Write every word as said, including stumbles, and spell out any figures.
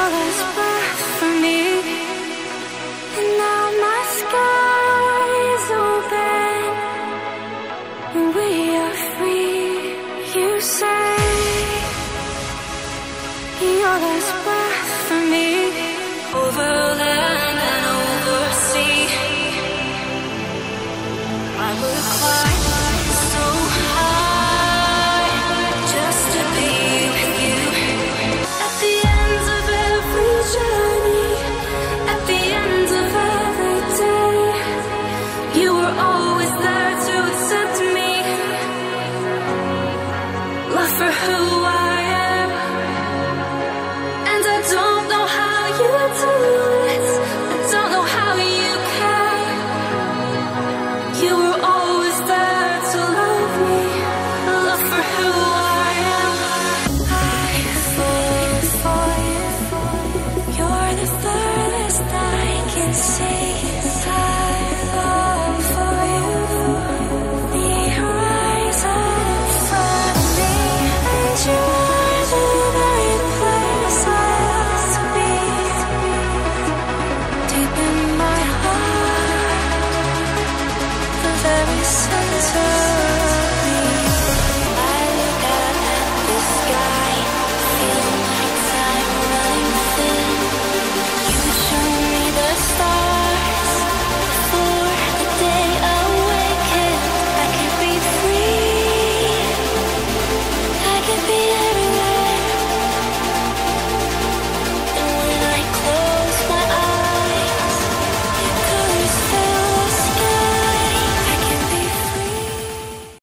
Your last breath for me, and now my sky is open, and we are free. You say your last breath for me, over land and over sea. I would climb so high just to be with you. At the end of every journey, at the end of every day, you were always there to accept me. Love for who I